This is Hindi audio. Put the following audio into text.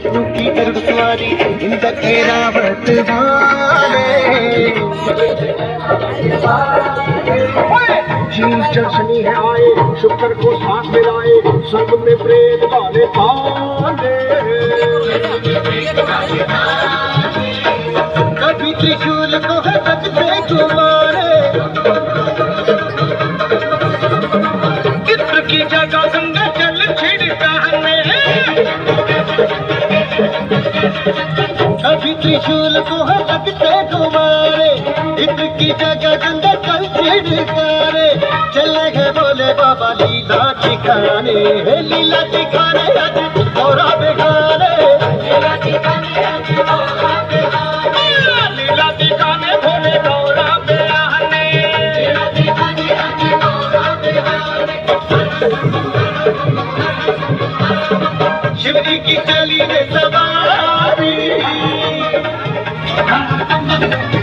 की गरुड़सवारी इंद ऐरावत वाले जीव चर्चनी है आए शुक्र को साथ मिलाए स्वर्ग में प्रेम गाने पाले कभी त्रिशूल को है रखते तुम्हारे चित्र की जगह गंगा जल छिड़काने कभी त्रिशूल को है रखते तुम्हारे चित्र की जगह गंगा जल छिड़काने चले गए बोले बाबा लीला दिखाने लीला दिखाने गौरा बेगाने लीला दिखाने भोले गौरा बेगाने शिवजी की चली रे सवारी